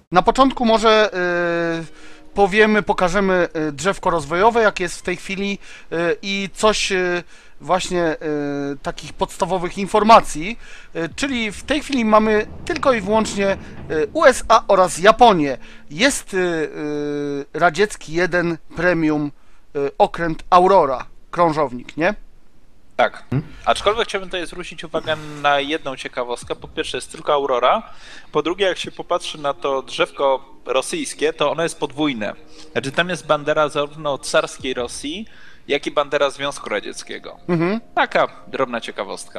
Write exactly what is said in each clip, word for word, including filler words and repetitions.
Na początku może y, powiemy, pokażemy y, drzewko rozwojowe, jakie jest w tej chwili y, i coś y, właśnie y, takich podstawowych informacji, y, czyli w tej chwili mamy tylko i wyłącznie y, U S A oraz Japonię. Jest y, y, radziecki jeden premium y, okręt Aurora, krążownik, nie? Tak. Aczkolwiek chciałbym tutaj zwrócić uwagę na jedną ciekawostkę. Po pierwsze jest tylko Aurora. Po drugie, jak się popatrzy na to drzewko rosyjskie, to ono jest podwójne. Znaczy tam jest bandera zarówno carskiej Rosji, jak i bandera Związku Radzieckiego. Mhm. Taka drobna ciekawostka.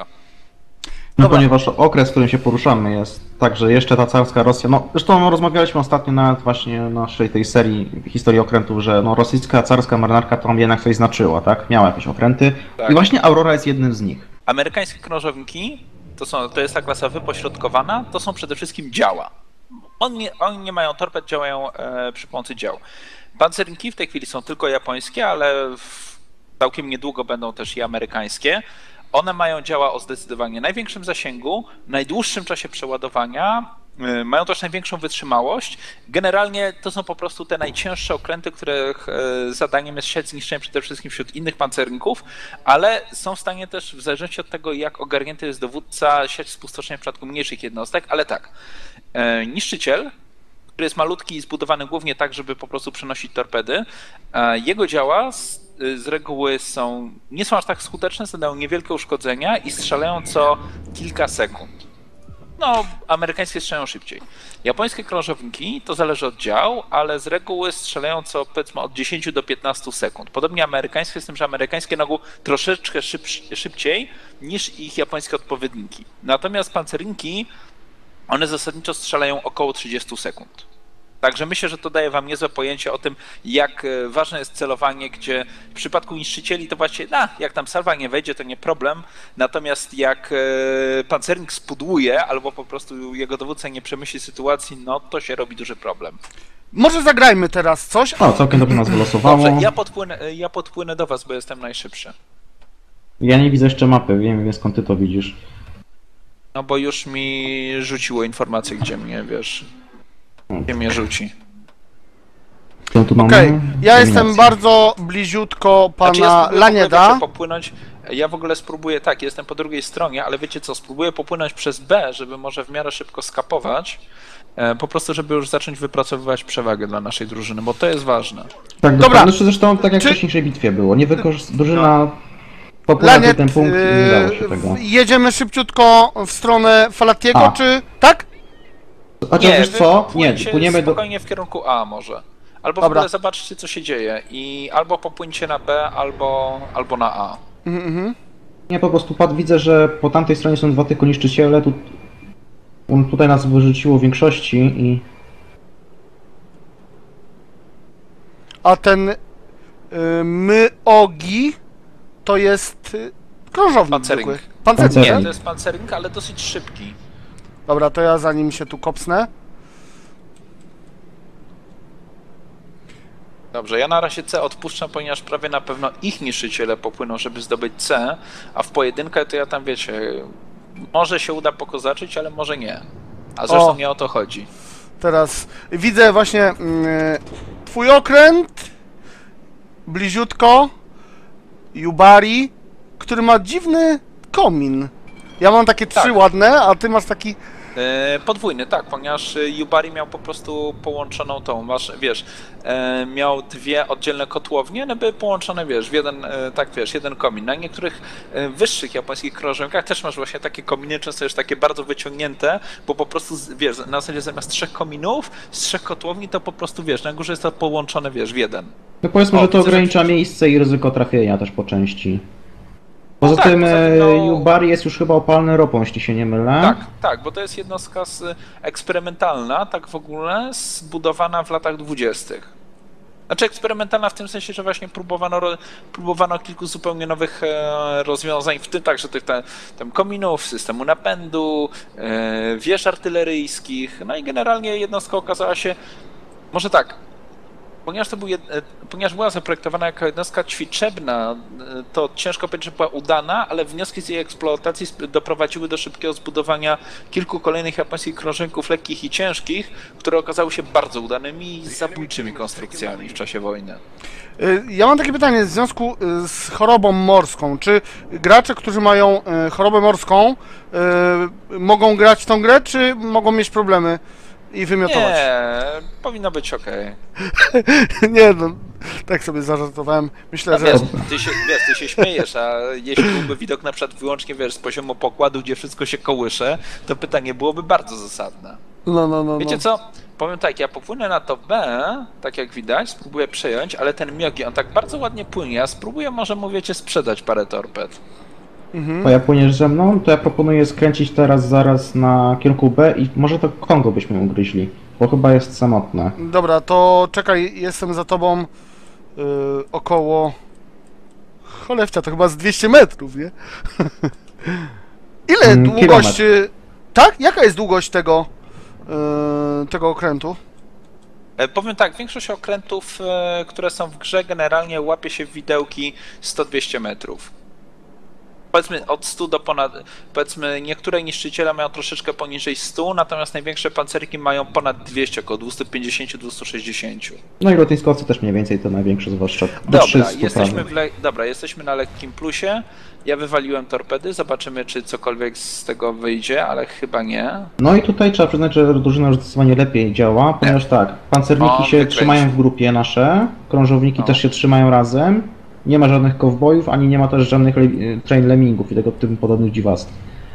No Dobra. ponieważ okres, w którym się poruszamy jest także jeszcze ta carska Rosja, no zresztą rozmawialiśmy ostatnio nawet właśnie na naszej tej serii historii okrętów, że no rosyjska carska marynarka tam jednak coś znaczyła, tak? Miała jakieś okręty Tak. i właśnie Aurora jest jednym z nich. Amerykańskie krążowniki, to, są, to jest ta klasa wypośrodkowana, to są przede wszystkim działa. Oni, oni nie mają torped, działają e, przy pomocy dział. Pancerniki w tej chwili są tylko japońskie, ale w, całkiem niedługo będą też i amerykańskie. One mają działa o zdecydowanie największym zasięgu, najdłuższym czasie przeładowania, y, mają też największą wytrzymałość. Generalnie to są po prostu te najcięższe okręty, których y, zadaniem jest siać zniszczenia przede wszystkim wśród innych pancerników, ale są w stanie też, w zależności od tego, jak ogarnięty jest dowódca, siać spustoszenie w przypadku mniejszych jednostek, ale tak, y, niszczyciel, który jest malutki i zbudowany głównie tak, żeby po prostu przenosić torpedy, y, jego działa z z reguły są, nie są aż tak skuteczne, zadają niewielkie uszkodzenia i strzelają co kilka sekund. No, amerykańskie strzelają szybciej. Japońskie krążowniki to zależy od dział, ale z reguły strzelają co powiedzmy od dziesięciu do piętnastu sekund. Podobnie amerykańskie, z tym, że amerykańskie na ogół troszeczkę szyb, szybciej niż ich japońskie odpowiedniki. Natomiast pancerniki, one zasadniczo strzelają około trzydziestu sekund. Także myślę, że to daje wam niezłe pojęcie o tym, jak ważne jest celowanie, gdzie w przypadku niszczycieli to właśnie, no, jak tam salwa nie wejdzie, to nie problem, natomiast jak pancernik spudłuje albo po prostu jego dowódca nie przemyśli sytuacji, no to się robi duży problem. Może zagrajmy teraz coś. O, całkiem dobrze nas wylosowało. Dobrze, ja podpłynę, ja podpłynę do was, bo jestem najszybszy. Ja nie widzę jeszcze mapy, wiem, wiem skąd ty to widzisz. No bo już mi rzuciło informację, gdzie mnie, wiesz, gdzie mnie rzuci. Co tu mamy? Okej, ja jestem Dominacja. bardzo bliziutko pana Znaczy ja spróbuję w ogóle, Lanieda. wiecie, popłynąć, ja w ogóle spróbuję, tak, jestem po drugiej stronie, ale wiecie co, spróbuję popłynąć przez B, żeby może w miarę szybko skapować, e, po prostu żeby już zacząć wypracowywać przewagę dla naszej drużyny, bo to jest ważne. Tak, Dobra. dobra. Zresztą tak jak Czy- w wcześniejszej bitwie było, nie wykorzystała drużyna popłynęła Laniet, ten punkt i nie dało się yy, tego. jedziemy szybciutko w stronę Falatiego, A. czy... Tak? Chociaż wiesz wy co? Nie, popłyńcie płyniemy do... spokojnie w kierunku A może. Albo w Dobra. ogóle zobaczcie, co się dzieje i albo popłyńcie na B, albo, albo na A. Mhm, mhm. Nie, po prostu pat, widzę, że po tamtej stronie są dwa tylko niszczyciele, tu... On tutaj nas wyrzuciło w większości i... A ten y, Myogi to jest y, krążownik Pancernik. zwykły. Pancernik, Pancernik. Nie, tak? to jest pancernik, ale dosyć szybki. Dobra, to ja zanim się tu kopsnę. Dobrze, ja na razie C odpuszczam, ponieważ prawie na pewno ich niszczyciele popłyną, żeby zdobyć C, a w pojedynkę to ja tam, wiecie, może się uda pokozaczyć, ale może nie. A zresztą O. nie o to chodzi. Teraz widzę właśnie mm, twój okręt, bliziutko, Yubari, który ma dziwny komin. Ja mam takie trzy Tak. ładne, a ty masz taki... E, podwójny, tak, ponieważ Yubari miał po prostu połączoną tą, masz, wiesz, e, miał dwie oddzielne kotłownie, one były połączone, wiesz, w jeden, e, tak wiesz, jeden komin. Na niektórych e, wyższych japońskich krążownikach też masz właśnie takie kominy, często już takie bardzo wyciągnięte, bo po prostu, z- wiesz, na zasadzie zamiast trzech kominów, z trzech kotłowni, to po prostu, wiesz, na górze jest to połączone, wiesz, w jeden. No powiedzmy, O, że to widzę, że ogranicza przecież- miejsce i ryzyko trafienia też po części. Poza tak, tym poza tym, e, no- Yubari jest już chyba opalny ropą, jeśli się nie mylę. Tak, tak, bo to jest jednostka z, eksperymentalna, tak w ogóle, zbudowana w latach dwudziestych. Znaczy eksperymentalna w tym sensie, że właśnie próbowano, ro- próbowano kilku zupełnie nowych e, rozwiązań, w tym także tych tam, tam kominów, systemu napędu, e, wież artyleryjskich, no i generalnie jednostka okazała się, może tak, ponieważ to był jed... ponieważ była zaprojektowana jako jednostka ćwiczebna, to ciężko powiedzieć, że była udana, ale wnioski z jej eksploatacji doprowadziły do szybkiego zbudowania kilku kolejnych japońskich krążynków lekkich i ciężkich, które okazały się bardzo udanymi i zabójczymi konstrukcjami w czasie wojny. Ja mam takie pytanie w związku z chorobą morską. Czy gracze, którzy mają chorobę morską, mogą grać w tą grę, czy mogą mieć problemy i wymiotować? Nie, powinno być ok. Nie, no, tak sobie zażartowałem. Myślę, No że... wiesz, ty się, wiesz, ty się śmiejesz, a jeśli byłby widok na przykład wyłącznie, wiesz, z poziomu pokładu, gdzie wszystko się kołysze, to pytanie byłoby bardzo zasadne. No, no, no, Wiecie no. co? Powiem tak, ja popłynę na to B, tak jak widać, spróbuję przejąć, ale ten Miogi, on tak bardzo ładnie płynie, ja spróbuję może, mu, wiecie, sprzedać parę torped. Mhm. To ja płyniesz ze mną, to ja proponuję skręcić teraz zaraz na kierunku B i może to Kongo byśmy ugryźli, bo chyba jest samotne. Dobra, to czekaj, jestem za tobą yy, około... Cholewcia, to chyba z dwieście metrów, nie? Ile Mm, długość... kilometr. Tak? Jaka jest długość tego, yy, tego okrętu? E, powiem tak, większość okrętów, e, które są w grze, generalnie łapie się w widełki sto dwieście metrów. Powiedzmy od stu do ponad, powiedzmy niektóre niszczyciele mają troszeczkę poniżej stu, natomiast największe pancerki mają ponad dwieście, około dwieście pięćdziesiąt do dwustu sześćdziesięciu. No i lotniskowcy też mniej więcej to największe zwłaszcza. Do Dobra, trzystu jesteśmy prawie. w le... Dobra, jesteśmy na lekkim plusie. Ja wywaliłem torpedy, zobaczymy czy cokolwiek z tego wyjdzie, ale chyba nie. No i tutaj trzeba przyznać, że drużyna już zdecydowanie lepiej działa, ponieważ tak, pancerniki On się wykręcił. trzymają w grupie nasze, krążowniki No. też się trzymają razem, nie ma żadnych kowbojów, ani nie ma też żadnych le train lemmingów i tego typu podobnych dziwactw.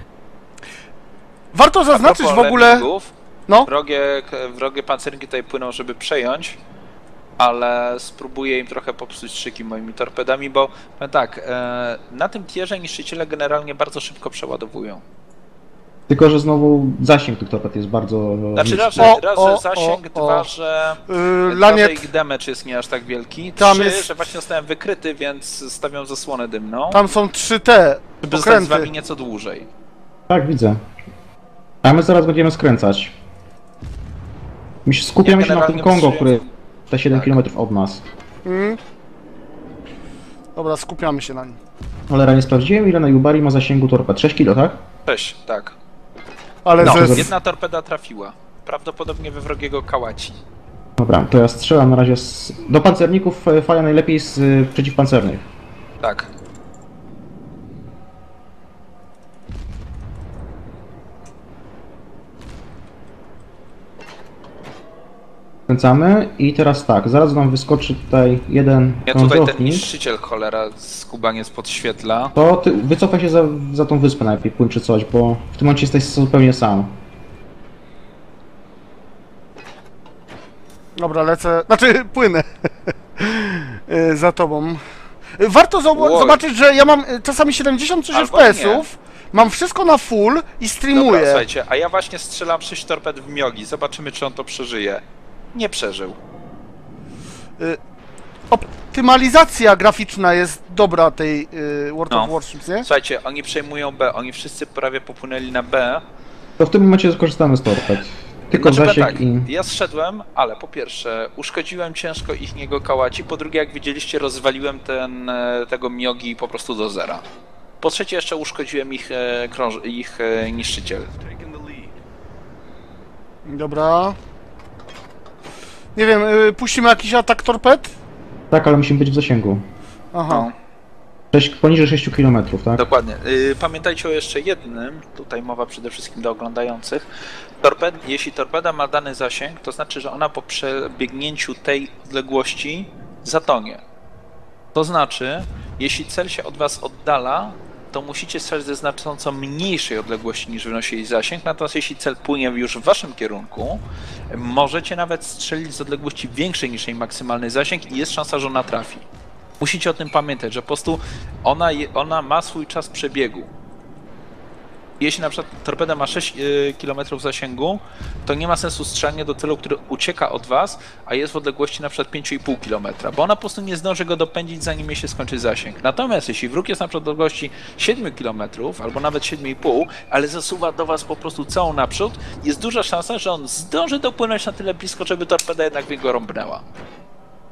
Warto zaznaczyć A propos w ogóle... lemmingów, No, Wrogie, wrogie pancerniki tutaj płyną, żeby przejąć, ale spróbuję im trochę popsuć szyki moimi torpedami, bo powiem tak, e, na tym tierze niszczyciele generalnie bardzo szybko przeładowują. Tylko, że znowu zasięg tych torped jest bardzo Znaczy raz, niski. że, O, raz, o, że zasięg, o, o. dwa, że, yy, dwa, że Laniet, ich damage jest nie aż tak wielki, Tam trzy, jest- że właśnie zostałem wykryty, więc stawiam zasłonę dymną, tam są trzy te żeby zostać z wami okręty. nieco dłużej. Tak, widzę. A my zaraz będziemy skręcać. My się skupiamy Ja się na tym generalnie Kongo, przyjąłem- który te siedem Tak. kilometrów od nas. Mm. Dobra, skupiamy się na nim. Cholera, nie sprawdziłem ile na Yubari ma zasięgu torped. sześć kilo, tak? Cześć, tak. Ale No, ze... to- Jedna torpeda trafiła. Prawdopodobnie we wrogiego kałaci. Dobra, to ja strzelam na razie z... do pancerników e, fala najlepiej z y, przeciwpancernych. Tak. Skręcamy i teraz tak, zaraz nam wyskoczy tutaj jeden Ja tutaj ten krążownik. niszczyciel cholera skubaniec podświetla. To ty wycofaj się za, za tą wyspę najlepiej, płyń czy coś, bo w tym momencie jesteś zupełnie sam. Dobra, lecę, znaczy płynę Yy, za tobą. Yy, Warto zob- Oj. zobaczyć, że ja mam yy, czasami siedemdziesiąt coś Albo F P S-ów, mam wszystko na full i Dobra, streamuję. słuchajcie, a ja właśnie strzelam sześć torped w Miogi. Zobaczymy, czy on to przeżyje. Nie przeżył. Optymalizacja graficzna jest dobra tej yy, World No. of Warships, nie? Słuchajcie, oni przejmują B. Oni wszyscy prawie popłynęli na B. To w tym momencie skorzystamy z torped. Tylko Znaczy, zasięg tak, i... ja zszedłem, ale po pierwsze uszkodziłem ciężko ich niego kałaci, po drugie jak widzieliście rozwaliłem ten, e, tego Miogi po prostu do zera. Po trzecie jeszcze uszkodziłem ich, e, krąż, ich e, niszczyciel. Dobra. Nie wiem, yy, puścimy jakiś atak torped? Tak, ale musimy być w zasięgu. Aha. No, sześć, poniżej sześciu kilometrów, tak? dokładnie. Y, Pamiętajcie o jeszcze jednym, tutaj mowa przede wszystkim do oglądających. Torped, jeśli torpeda ma dany zasięg, to znaczy, że ona po przebiegnięciu tej odległości zatonie. To znaczy, jeśli cel się od was oddala, to musicie strzelać ze znacząco mniejszej odległości niż wynosi jej zasięg, natomiast jeśli cel płynie już w waszym kierunku, możecie nawet strzelić z odległości większej niż jej maksymalny zasięg i jest szansa, że ona trafi. Musicie o tym pamiętać, że po prostu ona, je- ona ma swój czas przebiegu. Jeśli na przykład torpeda ma sześć kilometrów zasięgu, to nie ma sensu strzelanie do celu, który ucieka od was, a jest w odległości na przykład pięć i pół kilometra, bo ona po prostu nie zdąży go dopędzić, zanim jej się skończy zasięg. Natomiast jeśli wróg jest na przykład w odległości siedem kilometrów albo nawet siedem i pół, ale zasuwa do was po prostu całą naprzód, jest duża szansa, że on zdąży dopłynąć na tyle blisko, żeby torpeda jednak w niego rąbnęła.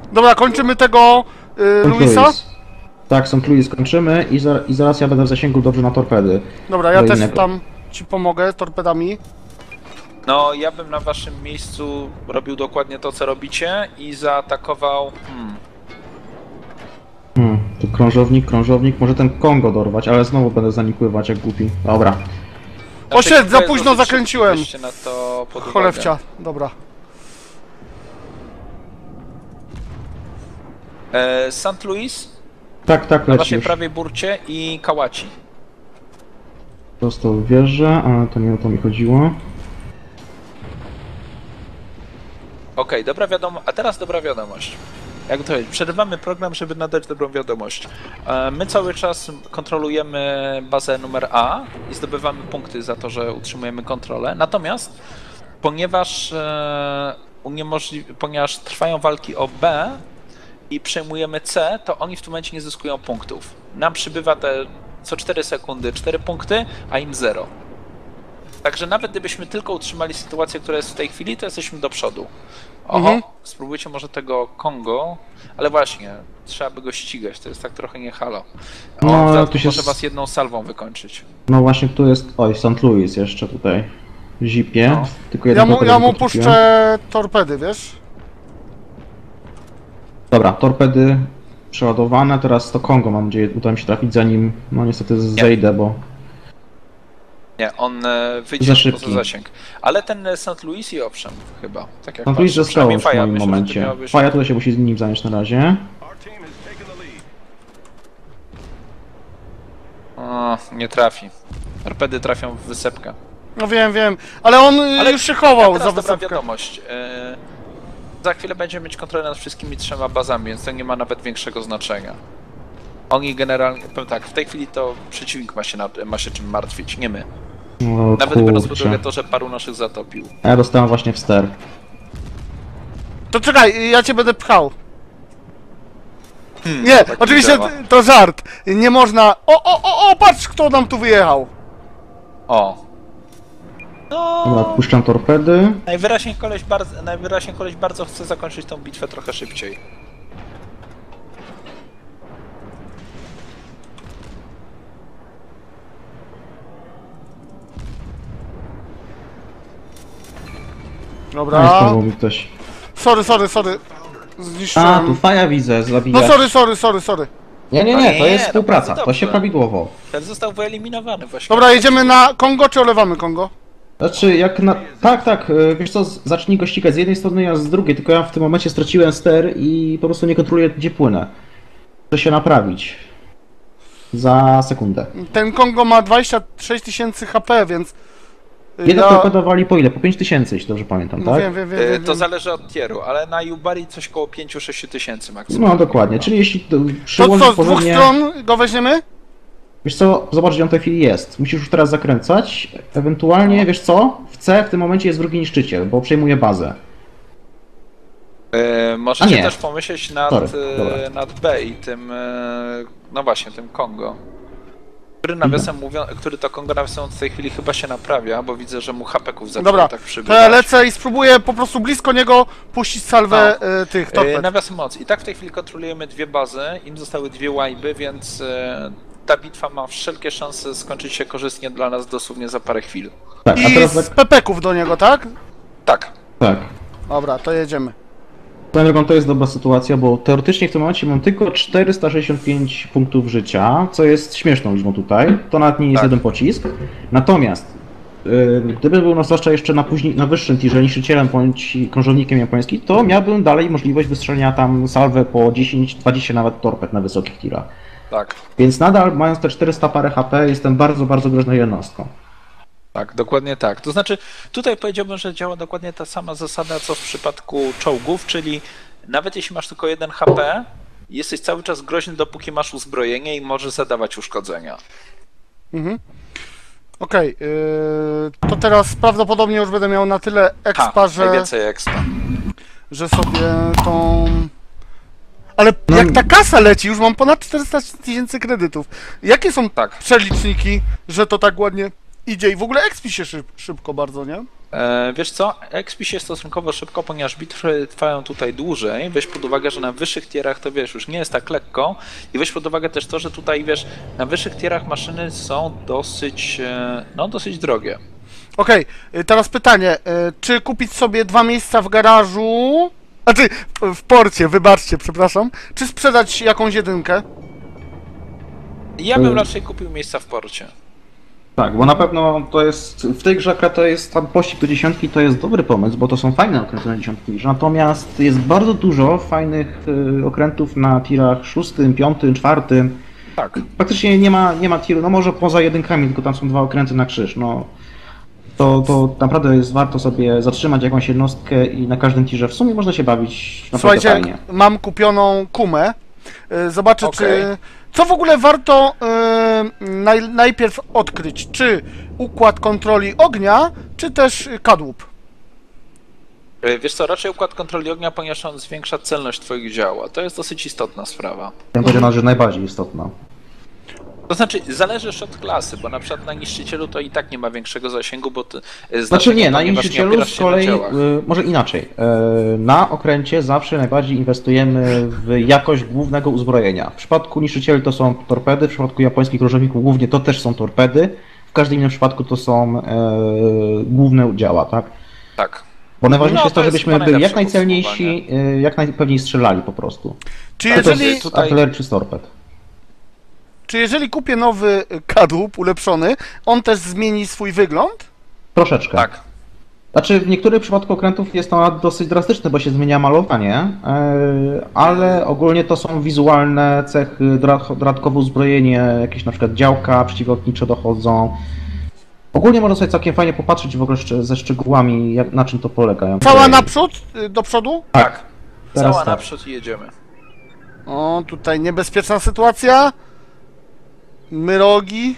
Dobra, kończymy tego y, Saint Luisa. Louis. Tak, Saint Louis skończymy i, za, i zaraz ja będę w zasięgu dobrze na torpedy. Dobra, ja Do też innego. tam ci pomogę torpedami. No, ja bym na waszym miejscu robił dokładnie to, co robicie i zaatakował... Hmm, Hmm, tu krążownik, krążownik, może ten Kongo dorwać, ale znowu będę za nim pływać jak głupi. Dobra. O, Znaczy, shit, za jest późno dosyć zakręciłem. szybki, weźcie na to pod uwagę. Cholewcia, dobra. E, Saint Louis, Tak, tak, na leci waszej już. prawej burcie i Kałaci. Dostał wieżę, ale to nie o to mi chodziło. Okej, dobra wiadomość. A teraz dobra wiadomość. Jak to powiedzieć? Przerywamy program, żeby nadać dobrą wiadomość. E, My cały czas kontrolujemy bazę numer A i zdobywamy punkty za to, że utrzymujemy kontrolę. Natomiast ponieważ, e, uniemożli... ponieważ trwają walki o B i przejmujemy C, to oni w tym momencie nie zyskują punktów. Nam przybywa te co cztery sekundy cztery punkty, a im zero. Także nawet gdybyśmy tylko utrzymali sytuację, która jest w tej chwili, to jesteśmy do przodu. Oho, Mhm. spróbujcie może tego Kongo, ale właśnie, trzeba by go ścigać, to jest tak trochę nie halo. O, No, no, ale tu tu się może s- was jedną salwą wykończyć. No właśnie, tu jest, oj, Saint Louis jeszcze tutaj. W zipie, No. tylko Ja jeden mu, torped ja mu tylko trafiłem. puszczę torpedy, wiesz? Dobra, torpedy przeładowane, teraz to Kongo, mam nadzieję, uda mi się trafić zanim, no niestety zejdę, bo... Nie, on e, wyjdzie Za poza szybki. zasięg. Ale ten e, Saint Louis i owszem, chyba. Tak jak Saint Louis patrzę. zyskał Przynajmniej już w Faja, moim myślę, że to momencie. miało być- Faja tutaj się musi z nim zająć na razie. O, nie trafi. Torpedy trafią w wysepkę. No wiem, wiem. Ale on y, Ale już się chował A za teraz dobra wysepkę. wiadomość. E, za chwilę będziemy mieć kontrolę nad wszystkimi trzema bazami, więc to nie ma nawet większego znaczenia. Oni generalnie, powiem tak, w tej chwili to przeciwnik ma się, nad, ma się czym martwić, nie my. O, Nawet biorąc pod kurczę. uwagę to, że paru naszych zatopił. A ja dostałem właśnie w ster. To czekaj, ja cię będę pchał. Hmm, Nie, to tak oczywiście działa. to, to żart. Nie można... O, o, o, o, patrz kto nam tu wyjechał. O. No, Dobra, puszczam torpedy. najwyraźniej koleś, bardzo, najwyraźniej koleś bardzo chce zakończyć tą bitwę trochę szybciej. No i Dobra. znowu mi ktoś... Sorry, sorry, sorry. A, tu Zniszczyłem. Faja widzę, zabija. No sorry, sorry, sorry, sorry. Nie, nie, No nie, nie, to jest no współpraca, bardzo to się dobrze. prawidłowo. Ten został wyeliminowany właśnie. Dobra, jedziemy na Kongo czy olewamy Kongo? Znaczy, jak na... Tak, tak, y, wiesz co, z- zacznij go ścigać z jednej strony, a z drugiej, tylko ja w tym momencie straciłem ster i po prostu nie kontroluję, gdzie płynę. Muszę się naprawić. Za sekundę. Ten Kongo ma dwadzieścia sześć tysięcy H P, więc... y, Jeden ja... torpedo wali po ile? Po pięć tysięcy, jeśli dobrze pamiętam, No tak? wiem, wiem, wiem, E, wiem, To wiem. zależy od tieru, ale na Yubari coś koło pięć do sześciu tysięcy maksymalnie. No dokładnie, czyli jeśli to To przyłożysz co, z dwóch porządnie... stron go weźmiemy? Wiesz co, zobacz gdzie on w tej chwili jest. Musisz już teraz zakręcać. Ewentualnie, wiesz co, w C w tym momencie jest drugi niszczyciel, bo przejmuje bazę. E, A możecie nie. też pomyśleć nad, Sorry, e, dobra. nad B i tym, e, no właśnie, tym Kongo. Który nawiasem mówiąc, który to Kongo nawiasem w tej chwili chyba się naprawia, bo widzę, że mu hapeków zaczyna Dobra, tak to przybywać. ja lecę i spróbuję po prostu blisko niego puścić salwę No. y, tych E, torped. Nawiasem moc. I tak w tej chwili kontrolujemy dwie bazy, im zostały dwie łajby, więc e, ta bitwa ma wszelkie szanse skończyć się korzystnie dla nas dosłownie za parę chwil. Tak, a I teraz z tak. pepeków do niego, tak? Tak. tak. Dobra, to jedziemy. Swoją drogą to jest dobra sytuacja, bo teoretycznie w tym momencie mam tylko czterysta sześćdziesiąt pięć punktów życia, co jest śmieszną liczbą tutaj. To nawet nie jest Tak. jeden pocisk. Natomiast yy, gdyby był nas zwłaszcza jeszcze na, później, na wyższym tirze niszczycielem bądź krążownikiem japońskim, to miałbym dalej możliwość wystrzelenia tam salwę po dziesięć dwadzieścia nawet torped na wysokich tirach. Tak. Więc nadal mając te czterysta parę H P jestem bardzo, bardzo groźną jednostką. Tak, dokładnie tak. To znaczy, tutaj powiedziałbym, że działa dokładnie ta sama zasada, co w przypadku czołgów, czyli nawet jeśli masz tylko jeden H P, jesteś cały czas groźny, dopóki masz uzbrojenie i możesz zadawać uszkodzenia. Mhm. Okej, y, to teraz prawdopodobnie już będę miał na tyle expa, Ha, że, najwięcej expa. że sobie tą... Ale No. jak ta kasa leci, już mam ponad czterysta tysięcy kredytów. Jakie są Tak. przeliczniki, że to tak ładnie idzie i w ogóle expi się szyb, szybko bardzo, nie? E, wiesz co, expi się stosunkowo szybko, ponieważ bitwy trwają tutaj dłużej. Weź pod uwagę, że na wyższych tierach to wiesz, już nie jest tak lekko. I weź pod uwagę też to, że tutaj wiesz, na wyższych tierach maszyny są dosyć, e, no dosyć drogie. Okej, y, teraz pytanie, y, czy kupić sobie dwa miejsca w garażu, znaczy w- w porcie, wybaczcie, przepraszam, czy sprzedać jakąś jedynkę? Ja bym Mm. raczej kupił miejsca w porcie. Tak, bo na pewno to jest, w tej grze akurat to jest tam pościg do dziesiątki, to jest dobry pomysł, bo to są fajne okręty na dziesiątki, natomiast jest bardzo dużo fajnych y, okrętów na tirach szóstym, piątym, czwartym. Tak. Praktycznie nie ma, nie ma tiru, no może poza jedynkami, tylko tam są dwa okręty na krzyż, no. To, to naprawdę jest warto sobie zatrzymać jakąś jednostkę i na każdym tirze w sumie można się bawić naprawdę Słuchajcie, fajnie. mam kupioną kumę, y, zobaczę Okej. czy... Co w ogóle warto y, naj, najpierw odkryć, czy układ kontroli ognia, czy też y, kadłub? E, Wiesz co, raczej układ kontroli ognia, ponieważ on zwiększa celność twoich dział, a to jest dosyć istotna sprawa. Ja powiedział, że najbardziej istotna. To znaczy, zależy już od klasy, bo na przykład na niszczycielu to i tak nie ma większego zasięgu, bo ty, e, Znaczy znaczenia, nie, na ponieważ nie niszczycielu opierasz z się na kolei, działach. y, może inaczej. Y, Na okręcie zawsze najbardziej inwestujemy w jakość głównego uzbrojenia. W przypadku niszczycieli to są torpedy, w przypadku japońskich różowników głównie to też są torpedy, w każdym innym przypadku to są e, główne działa, tak? Tak. Bo najważniejsze No, jest to, to jest żebyśmy chyba byli jak najlepsze najcelniejsi, y, jak najpewniej strzelali po prostu. Czy Tak, to jeżeli, jest- tutaj- Artylerii czy z torped. czy jeżeli kupię nowy y, kadłub ulepszony, on też zmieni swój wygląd? Troszeczkę. Tak. Znaczy w niektórych przypadkach okrętów jest to dosyć drastyczne, bo się zmienia malowanie, yy, ale ogólnie to są wizualne cechy, dodatko- dodatkowe uzbrojenie, jakieś na przykład działka przeciwlotnicze dochodzą. Ogólnie można sobie całkiem fajnie popatrzeć w ogóle szcz- ze szczegółami, jak, na czym to polega. Cała Yy, naprzód, y, do przodu? Tak. Teraz Cała tak. naprzód i jedziemy. O, tutaj niebezpieczna sytuacja. Myrogi.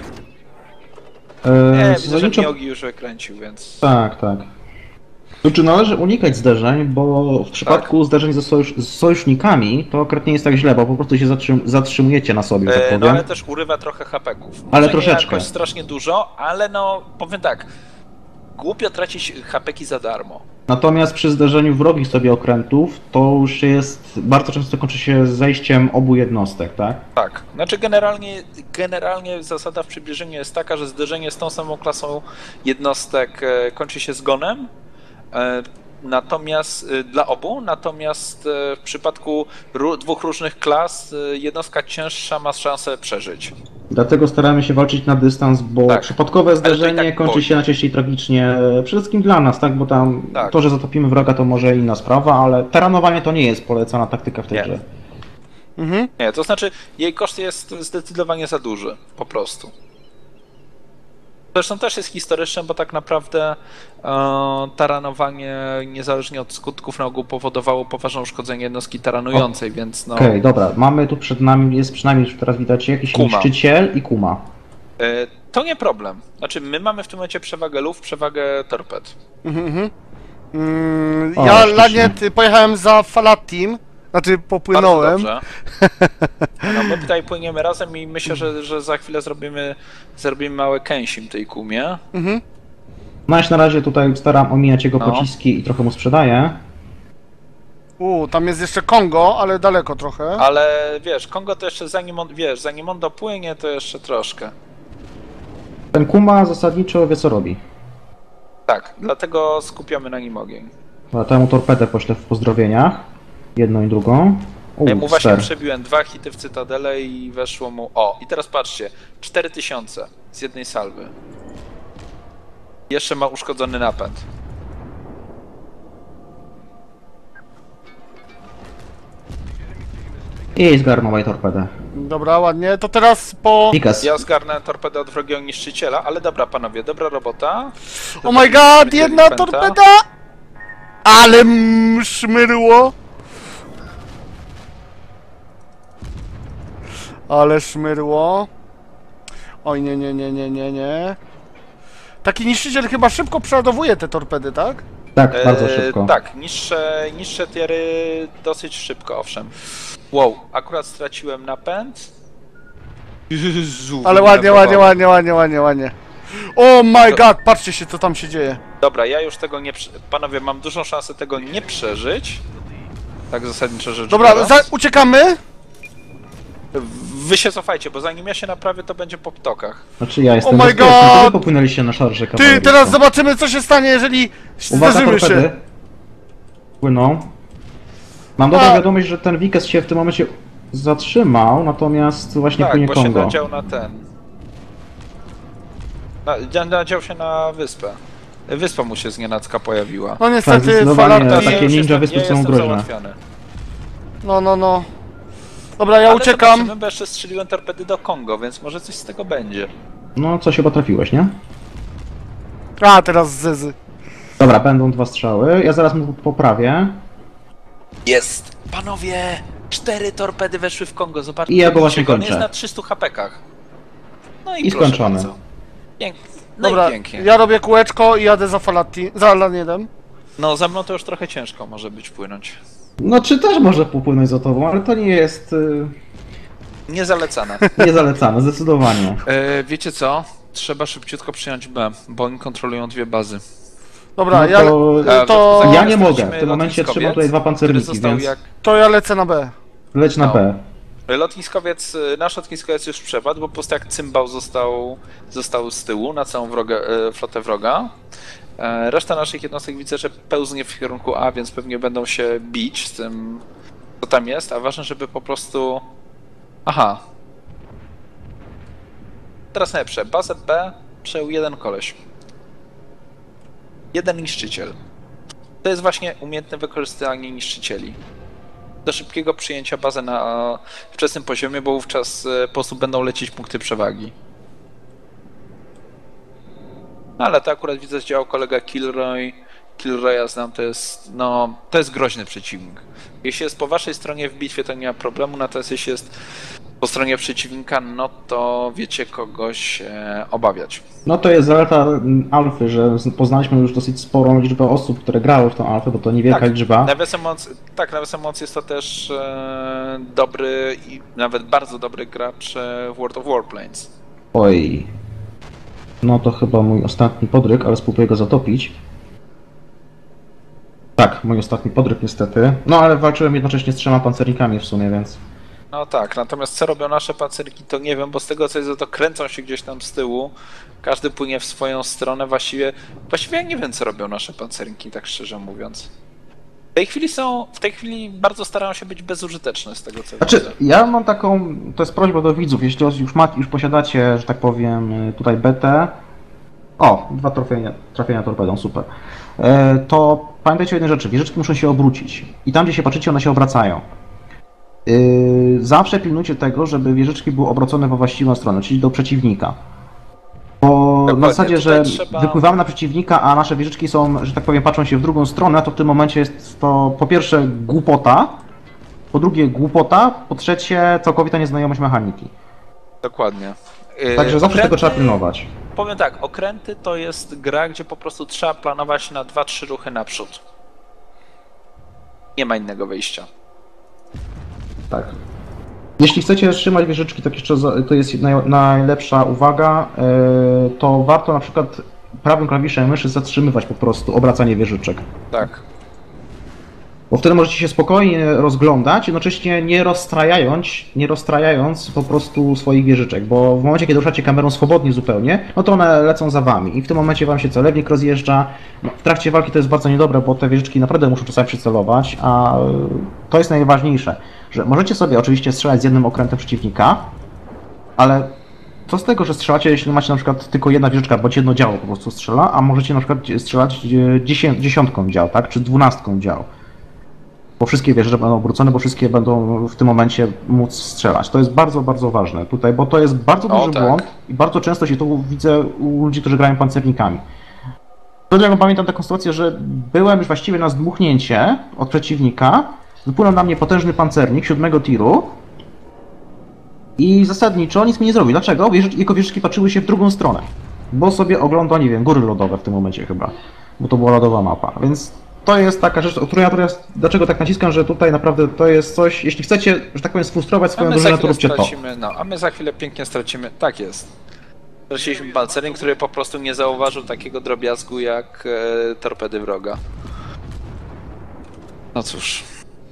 Yy, Nie, widzę, że zasadniczo- Miyogi już wykręcił, więc... Tak, tak. Znaczy należy unikać zderzeń, bo w przypadku zderzeń ze sojusz, z sojusznikami to akurat nie jest tak źle, bo po prostu się zatrzym, zatrzymujecie na sobie, że tak E, powiem. No ale też urywa trochę hapeków. Ale Może nie troszeczkę. jakoś strasznie dużo, ale no, powiem tak. Głupio tracić hapeki za darmo. Natomiast przy zderzeniu wrogich sobie okrętów to już jest, bardzo często kończy się zejściem obu jednostek, tak? Tak. Znaczy generalnie, generalnie zasada w przybliżeniu jest taka, że zderzenie z tą samą klasą jednostek e, kończy się zgonem. E, Natomiast e, dla obu, natomiast e, w przypadku ró- dwóch różnych klas e, jednostka cięższa ma szansę przeżyć. Dlatego staramy się walczyć na dystans, bo Tak. przypadkowe zderzenie tak kończy boli. się najczęściej tragicznie, przede wszystkim dla nas, tak? Bo tam Tak. to, że zatopimy wroga to może inna sprawa, ale taranowanie to nie jest polecana taktyka w tej Nie. grze. Mhm. Nie, to znaczy jej koszt jest zdecydowanie za duży, po prostu. Zresztą też jest historyczne, bo tak naprawdę e, taranowanie, niezależnie od skutków, na ogół powodowało poważne uszkodzenie jednostki taranującej, więc no... Okej, dobra, mamy tu przed nami, jest przynajmniej już teraz widać jakiś Kuma. niszczyciel i kuma. E, to nie problem. Znaczy, my mamy w tym momencie przewagę luf, przewagę torped. Mhm, mhm. Mm, O, ja, sztucznie. Laniet, y, pojechałem za Falatim, znaczy popłynąłem. Bardzo dobrze. No, my tutaj płyniemy razem i myślę, że, że za chwilę zrobimy, zrobimy małe kęsim tej kumie. Mhm. No ja się na razie tutaj staram omijać jego No. pociski i trochę mu sprzedaję. U, tam jest jeszcze Kongo, ale daleko trochę. Ale wiesz, Kongo to jeszcze zanim on, wiesz, zanim on dopłynie, to jeszcze troszkę. Ten kuma zasadniczo wie co robi. Tak, dlatego skupiamy na nim ogień. Dobra, to ja mu torpedę poślę w pozdrowieniach. Jedną i drugą. U, Ja mu właśnie ster. przebiłem dwa hity w Cytadelę i weszło mu... O, i teraz patrzcie, cztery tysiące z jednej salwy. Jeszcze ma uszkodzony napęd. I zgarnął moją torpedę. Dobra, ładnie. To teraz po... Pikas. Ja zgarnę torpedę od wrogiego niszczyciela, ale dobra panowie, dobra robota. Oh my god, jedna torpeda! Ale mm, szmyrło! Ale szmyrło. Oj, nie, nie, nie, nie, nie, nie. Taki niszczyciel chyba szybko przeładowuje te torpedy, tak? Tak, bardzo E, szybko. Tak, niższe, niższe tiery dosyć szybko, owszem. Wow, akurat straciłem napęd. Jezu, Ale ładnie, ładnie, wybrakowało. ładnie, ładnie, ładnie, ładnie. Oh my god, patrzcie się co tam się dzieje. Dobra, ja już tego nie... prze- Panowie, mam dużą szansę tego nie przeżyć. Tak zasadniczo rzecz Dobra, biorąc. za, uciekamy. Wy się cofajcie, bo zanim ja się naprawię, to będzie po ptokach. Znaczy ja jestem my bezpieczny, God! to wy popłynęliście na szarże Ty, kawalericką. teraz zobaczymy, co się stanie, jeżeli Uwaga, zderzymy torpedy. się. Płyną. Mam dobrą A. wiadomość, że ten Wikes się w tym momencie zatrzymał, natomiast właśnie Tak, płynie bo się Kongo. nadział na ten. Na, nadział się na wyspę. Wyspa mu się znienacka pojawiła. No Tak, niestety, zdecydowanie Falati... takie już ninja jestem- wyspy ja są jestem groźne. załatwiony. No, no, no. Dobra, ja Ale uciekam. zobaczymy, bo jeszcze strzeliłem torpedy do Kongo, więc może coś z tego będzie. No, coś chyba trafiłeś, nie? A, teraz Zezy. Dobra, będą dwa strzały. Ja zaraz mu poprawię. Jest! Panowie! Cztery torpedy weszły w Kongo, zobaczcie. I ja go właśnie On kończę. jest na trzystu hapekach. No i, I proszę skończony. bardzo. Pięknie. No Dobra, i pięknie. ja robię kółeczko i jadę za Falati, za Laniedem. No za mną to już trochę ciężko może być płynąć. No, czy też może popłynąć za tobą, ale to nie jest y, Niezalecane. niezalecane, zdecydowanie. E, wiecie co? Trzeba szybciutko przyjąć B, bo oni kontrolują dwie bazy. Dobra, No ja, to- to, to, Ja nie mogę, stracimy w tym momencie lotniskowiec, trzymam tutaj dwa który pancerniki, został więc jak ja lecę na B. leć na No. B. Lotniskowiec, nasz lotniskowiec już przepadł, bo po prostu jak cymbał został, został z tyłu na całą wrogę, e, flotę wroga. E, Reszta naszych jednostek widzę, że pełznie w kierunku A, więc pewnie będą się bić z tym, co tam jest, a ważne, żeby po prostu... Aha. Teraz najlepsze. Bazę B przejął jeden koleś. Jeden niszczyciel. To jest właśnie umiejętne wykorzystanie niszczycieli. Do szybkiego przyjęcia bazy na wczesnym poziomie, bo wówczas e, po prostu będą lecieć punkty przewagi. No, ale to akurat widzę, że działał kolega Kilroy. Kilroya znam, to jest, no, to jest groźny przeciwnik. Jeśli jest po waszej stronie w bitwie, to nie ma problemu, natomiast jeśli jest po stronie przeciwnika, no to wiecie kogo się obawiać. No to jest zaleta mm, Alfy, że z- poznaliśmy już dosyć sporą liczbę osób, które grały w tą Alfę, bo to niewielka Tak, liczba. Nawiasem mocy, tak, nawiasem mocy jest to też e, dobry i nawet bardzo dobry gracz e, w World of Warplanes. Oj. No to chyba mój ostatni podryk, ale spróbuję go zatopić. Tak, mój ostatni podryk niestety. No ale walczyłem jednocześnie z trzema pancernikami w sumie, więc... No tak, natomiast co robią nasze pancerki, to nie wiem, bo z tego co jest, to kręcą się gdzieś tam z tyłu. Każdy płynie w swoją stronę, właściwie... Właściwie ja nie wiem, co robią nasze pancerki, tak szczerze mówiąc. W tej chwili są... W tej chwili bardzo starają się być bezużyteczne z tego co Znaczy, widzę. ja mam taką... To jest prośba do widzów, jeśli już, ma, już posiadacie, że tak powiem, tutaj betę... O, dwa trafienia, trafienia torpedą, super. E, to pamiętajcie o jednej rzeczy, wieżyczki muszą się obrócić. I tam, gdzie się patrzycie, one się obracają. Yy, zawsze pilnujcie tego, żeby wieżyczki były obrócone we właściwą stronę, czyli do przeciwnika. Bo Dokładnie, na zasadzie, że tutaj trzeba- wypływamy na przeciwnika, a nasze wieżyczki są, że tak powiem, patrzą się w drugą stronę, to w tym momencie jest to po pierwsze głupota, po drugie głupota, po trzecie całkowita nieznajomość mechaniki. Dokładnie. Yy, Także zawsze okręty- tego trzeba pilnować. Powiem tak, okręty to jest gra, gdzie po prostu trzeba planować na dwa trzy ruchy naprzód. Nie ma innego wyjścia. Tak. Jeśli chcecie trzymać wieżyczki, tak jeszcze za- to jest naj, najlepsza uwaga, yy, to warto na przykład prawym klawiszem myszy zatrzymywać po prostu obracanie wieżyczek. Tak. Bo wtedy możecie się spokojnie rozglądać, jednocześnie nie rozstrajając, nie rozstrajając po prostu swoich wieżyczek, bo w momencie, kiedy ruszacie kamerą swobodnie zupełnie, no to one lecą za wami i w tym momencie wam się celownik rozjeżdża. No, w trakcie walki to jest bardzo niedobre, bo te wieżyczki naprawdę muszą czasami przycelować, a to jest najważniejsze, że możecie sobie oczywiście strzelać z jednym okrętem przeciwnika, ale co z tego, że strzelacie, jeśli macie na przykład tylko jedna wieżyczka, bądź jedno działo po prostu strzela, a możecie na przykład strzelać e, dziesię- dziesiątką dział, tak, czy dwunastką dział. Bo wszystkie wieże będą obrócone, bo wszystkie będą w tym momencie móc strzelać. To jest bardzo, bardzo ważne tutaj, bo to jest bardzo O, duży tak. błąd i bardzo często się to widzę u ludzi, którzy grają pancernikami. To ja pamiętam taką sytuację, że byłem już właściwie na zdmuchnięcie od przeciwnika, wypłynął na mnie potężny pancernik siódmego tiru i zasadniczo nic mi nie zrobił. Dlaczego? Wieży- Jego wieżyczki patrzyły się w drugą stronę, bo sobie ogląda, nie wiem, góry lodowe w tym momencie chyba, bo to była lodowa mapa, więc to jest taka rzecz, o której ja teraz, dlaczego tak naciskam, że tutaj naprawdę to jest coś, jeśli chcecie, że tak powiem, sfrustrować A swoją my za drużynę, to chwilę róbcie to. stracimy, no, a my za chwilę pięknie stracimy. Tak jest. Straciliśmy pancernik, który po prostu nie zauważył takiego drobiazgu jak e, torpedy wroga. No cóż.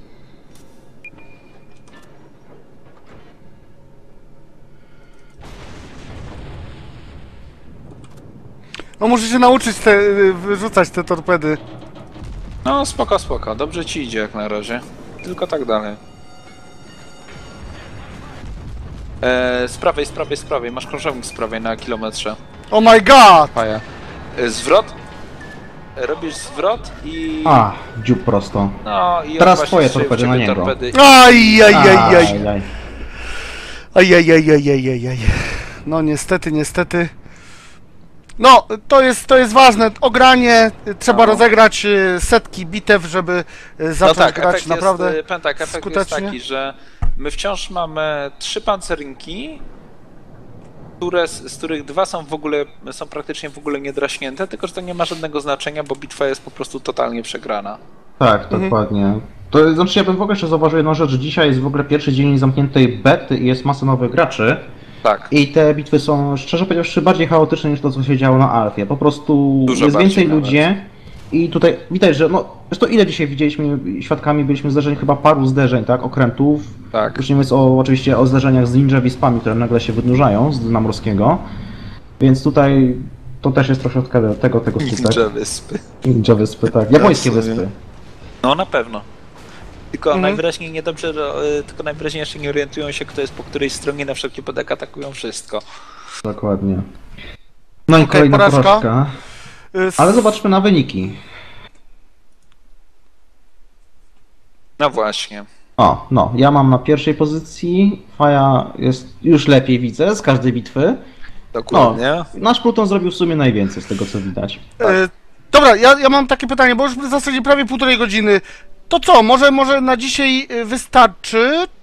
No muszę się nauczyć te, y, wyrzucać te torpedy. No spoko, spoko. Dobrze ci idzie jak na razie. Tylko tak dalej. E, z prawej, z prawej, z prawej. Masz krążownik z prawej na kilometrze. Oh my god! Faja. E, zwrot. E, robisz zwrot i... A, dziób prosto. No i on Teraz właśnie twoje strzelił w torpedy ciebie na niego. torpedy. Aj, aj, aj, aj. Ajajaj. Aj, aj, aj, aj, aj, aj, aj. No niestety, niestety. No, to jest, to jest ważne. Ogranie, trzeba No. rozegrać y, setki bitew, żeby y, No zacząć tak, grać efekt naprawdę jest, powiem tak, efekt jest skutecznie. taki, że my wciąż mamy trzy pancerniki, które, z których dwa są w ogóle, są praktycznie w ogóle niedraśnięte, tylko że to nie ma żadnego znaczenia, bo bitwa jest po prostu totalnie przegrana. Tak, Mhm. dokładnie. To znaczy ja bym w ogóle jeszcze zauważył jedną rzecz, że dzisiaj jest w ogóle pierwszy dzień zamkniętej bety i jest masa nowych graczy. Tak. I te bitwy są, szczerze powiedziawszy, bardziej chaotyczne niż to, co się działo na Alfie. Po prostu Dużo jest bardziej więcej nawet. ludzi i tutaj widać, że no, zresztą ile dzisiaj widzieliśmy, świadkami byliśmy zdarzeń, chyba paru zderzeń, tak, okrętów. Tak. Już nie mówiąc o, oczywiście o zdarzeniach z Ninja Wispami, które nagle się wynurzają z dna morskiego. Więc tutaj to też jest troszkę od tego, tego skutek. Ninja wyspy. Ninja Wyspy, tak. Japońskie Absolutnie. wyspy. No na pewno. Tylko Mhm. najwyraźniej niedobrze, y, tylko najwyraźniej jeszcze nie orientują się, kto jest po której stronie, na wszelki wypadek atakują wszystko. Dokładnie. No i Okej, kolejna porażka. porażka. Y, s- Ale zobaczmy na wyniki. No właśnie. O, no, ja mam na pierwszej pozycji, Faja jest już lepiej widzę z każdej bitwy. Dokładnie. Nasz Pluton zrobił w sumie najwięcej z tego co widać. y, Dobra, ja, ja mam takie pytanie, bo już w zasadzie prawie półtorej godziny. To co, może, może na dzisiaj y, wystarczy?